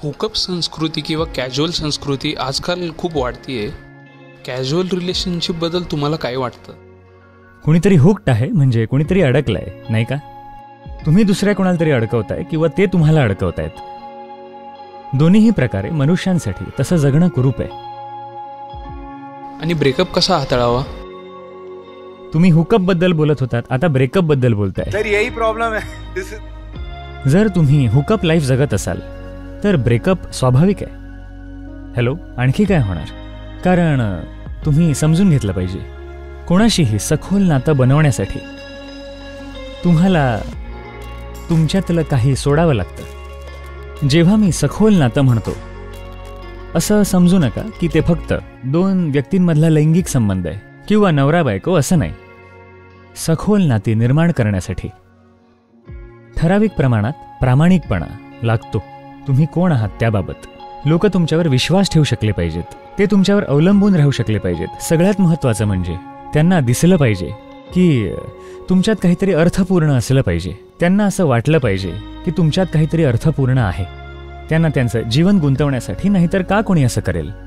Hookup संस्कृती किंवा casual संस्कृती आजकाल खूप वाढतीये. कॅज्युअल रिलेशनशिपबद्दल तुम्हाला काय वाटतं? कुणीतरी हुक्ड आहे म्हणजे कुणीतरी अडकलंय, नाही का? तुम्ही दुसऱ्या कोणाला तरी अडकवताय किंवा ते तुम्हाला अडकवतायत. दोन्हीही प्रकारे मनुष्यांसाठी तसं जगणं कुरूप आहे. आणि ब्रेकअप कसा हाताळावा? तुम्ही हुकअप बद्दल बोलत होतात, आता ब्रेकअप बद्दल बोलताय. तर यही प्रॉब्लेम आहे. जर तुम्ही हुकअप लाईफ जगत असाल तर ब्रेकअप स्वाभाविक आहे. हॅलो, आणखी काय होणार? कारण तुम्ही समजून घेतलं पाहिजे, कोणाशीही सखोल नातं बनवण्यासाठी तुम्हाला तुमच्यातलं काही सोडावं लागतं. जेव्हा मी सखोल नातं म्हणतो असं समजू नका की ते फक्त दोन व्यक्तींमधला लैंगिक संबंध आहे किंवा नवरा बायको, असं नाही. सखोल नाती निर्माण करण्यासाठी ठराविक प्रमाणात प्रामाणिकपणा लागतो. तुम्ही कोण आहात त्याबाबत लोक तुमच्यावर विश्वास ठेवू शकले पाहिजेत, ते तुमच्यावर अवलंबून राहू शकले पाहिजेत. सगळ्यात महत्त्वाचं म्हणजे त्यांना दिसलं पाहिजे की तुमच्यात काहीतरी अर्थपूर्ण असलं पाहिजे. त्यांना असं वाटलं पाहिजे की तुमच्यात काहीतरी अर्थपूर्ण आहे. त्यांना त्यांचं जीवन गुंतवण्यासाठी, नाहीतर का कोणी असं करेल?